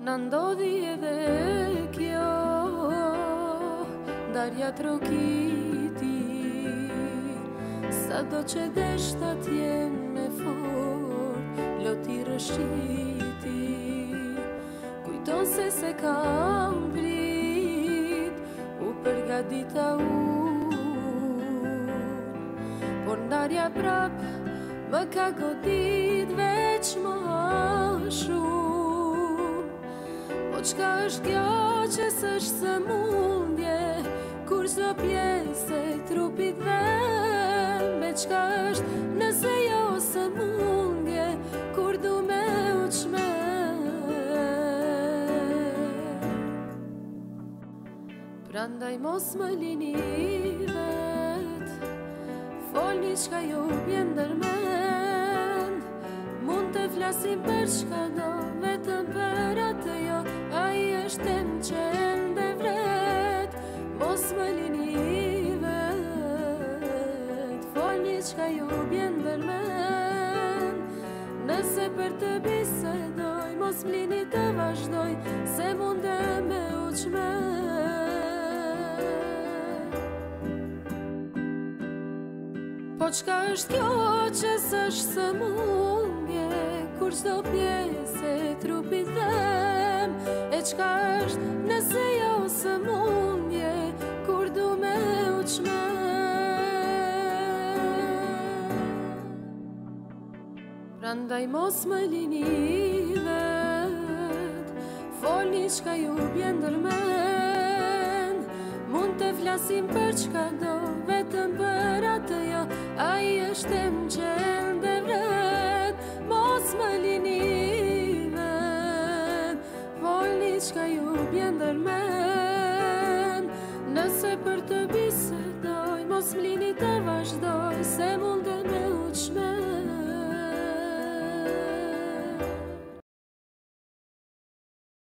Në ndodhi edhe kjo ndarja trokiti, sa do që deshta t'jem me fort, loti rëshqiti. Kujton se kam prit, u përgadita por ndarja prap më ka godit veç më shumë. Po qka është kjo që s'është së mundje, kur s'do pjesë e trupit dhem? Me qka është nëse jo së mundje, kur du me u qmer? Prandaj mos më lini vet, folni qka ju bjen ndërmen. Mund të flasim për qka do, vetëm për atë jo, a i është tem që ende vret. Mos më lini vet, folni qka ju bjen ndërmen. Nëse për të bisedoj, mos më lini të vazhdoj, se munde me u qmer. Po qka është kjo që s'është së mundje, kur s'do pjesë e trupit dhem? E qka është nëse jo së mundje, kur du me u qmer? Prandaj mos më lini vet, folni qka ju bjen ndërmen. Mund të flasim për qka do, vetëm për atë jo, a i është tem që ende vret. Mos më lini vet, folni qka ju bjen ndërmen. Nëse për të bisedoj, mos më lini të vazhdoj, se mund